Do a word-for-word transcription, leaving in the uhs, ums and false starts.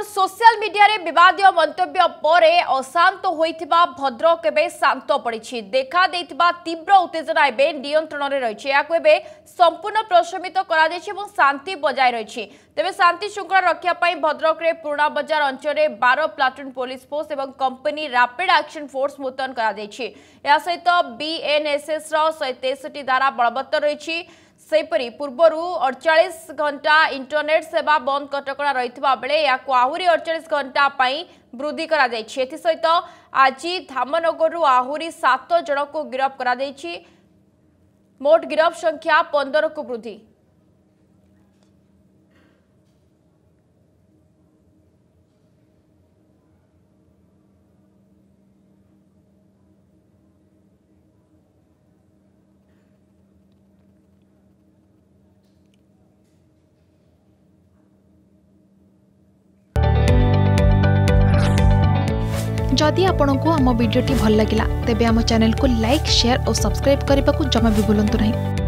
Social media रे विवादीय मंतव्य पर अशांत होइथिबा भद्रक एबे शांत पड़ी देखा देइथिबा तीव्र उत्तेजना एबे नियंत्रण में रही है संपूर्ण प्रशमित करा शांति बजाय रही तेज शांति श्रृंखला रक्षा भद्रक रे पुराणा बजार अंचल बारह प्लाटून पुलिस फोर्स और कंपनी रैपिड एक्शन फोर्स मुतयन करा सहित बीएनएसएस रो तेसठी धारा बलवत्तर रही सेपरी पूर्वर अड़चाश घंटा इंटरनेट सेवा बंद कटकणा रही बेले या आहरी अड़चाश घंटा वृद्धि करा सहित आज धामनगर आहरी सात जन को गिरफ्त करा मोट गिरफ्त संख्या पंद्रह को वृद्धि। जदि आपंक आम भिडी भल लगा तेब आम चैनल को लाइक शेयर और सब्सक्राइब करने को जमा भी भूलु नहीं।